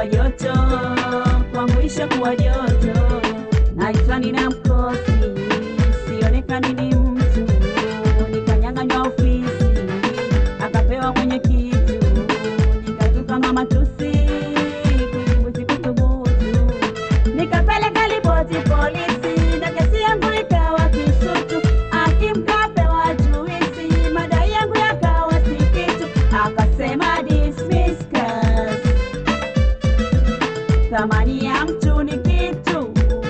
kuwa joto, kwangu ishakuwa joto. Naitwa nina mkosi, sionekani ni mtu. Nikanyang'anywa ofisi, akapewa mwenye kitu. Nikatuka mama tusi, kujibu sikuthubutu. Nikapeleka ripoti polisi, na kesi yangu ikawa kisutu. Akimkapewa juisi, madai yangu yakawa si kitu. Akasema dismiss case, thamani ya mtu ni kitu.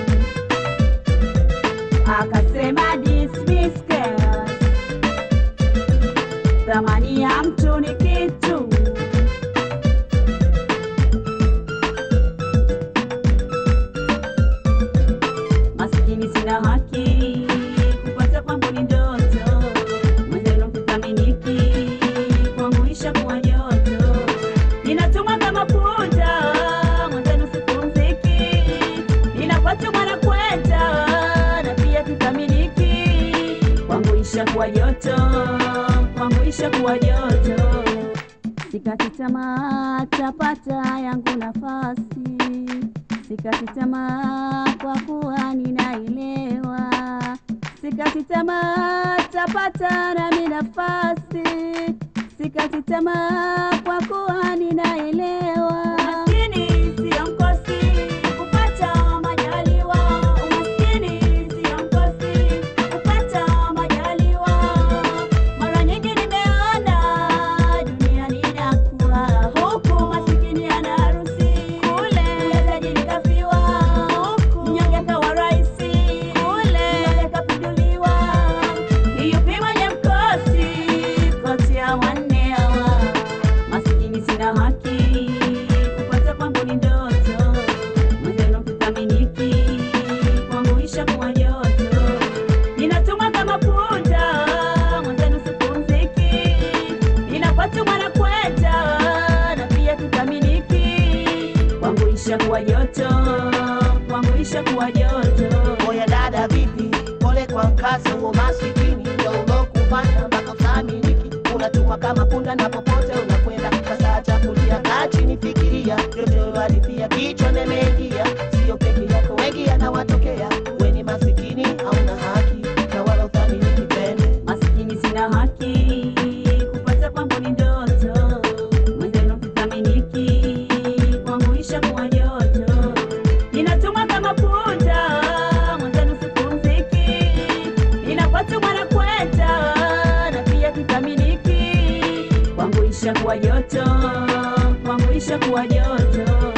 Akasema dismiss case, thamani ya mtu ni kitu. Masikini sina haki, kupata kwangu ni ndoto. Mwenzenu kuthaminiki, kwangu ishakuwa joto. Ninatumwa kama punda, mwenzenu sipumziki. Ninapatumwa na kwenda, na pia kuthaminiki. Kwangu ishakuwa joto, kwangu ishakuwa joto. Sikati tamaa, tapata yangu nafasi. Sikati tamaa kwa kuwa ninaelewa. Sikati tamaa, tapata nami nafasi. Sikati tamaa kwa kuwa ninaelewa. Umaskini sio mkosi, kupata majaliwa. Umaskini sio mkosi, kupata majaliwa. Mara nyingi nimeona dunia inakuwa, huku masikini ana harusi, kule tajiri kafiwa, huku mnyonge kawa raisi, kule mnyonge kapinduliwa. Ni yupi mwenye mkosi kati ya wanne hawa? Masikini sina haki, kupata kwangu ni ndoto. Mwenzenu kuthaminiki, kwangu ishakuwa joto. Ninatumwa kama punda, mwenzenu sipumziki. Ninapatumwa na kwenda, na pia kuthaminiki. Kwangu ishakuwa joto, kwangu ishakuwa joto. Oya dada vipi, pole kwa mkasa huo. Masikini ndio ulokufanya mpaka uthaminiki. Unatumwa kama punda na popote unakwenda. Sasa acha kulia, kaa chini fikiria. Yote walifia, kichwa nimeingia. Sio peke yako, wengi yanawatokea. We ni masikini, hauna haki, na wala uthaminiki pende. Masikini sina haki, kupata kwangu ni ndoto. Mwenzenu kuthaminiki, kwangu ishakuwa joto. Ninatumwa kama punda, mwenzenu sipumziki. Ninapatumwa na kwenda, na pia kuthaminiki. Kwangu ishakuwa joto, kwangu ishakuwa joto.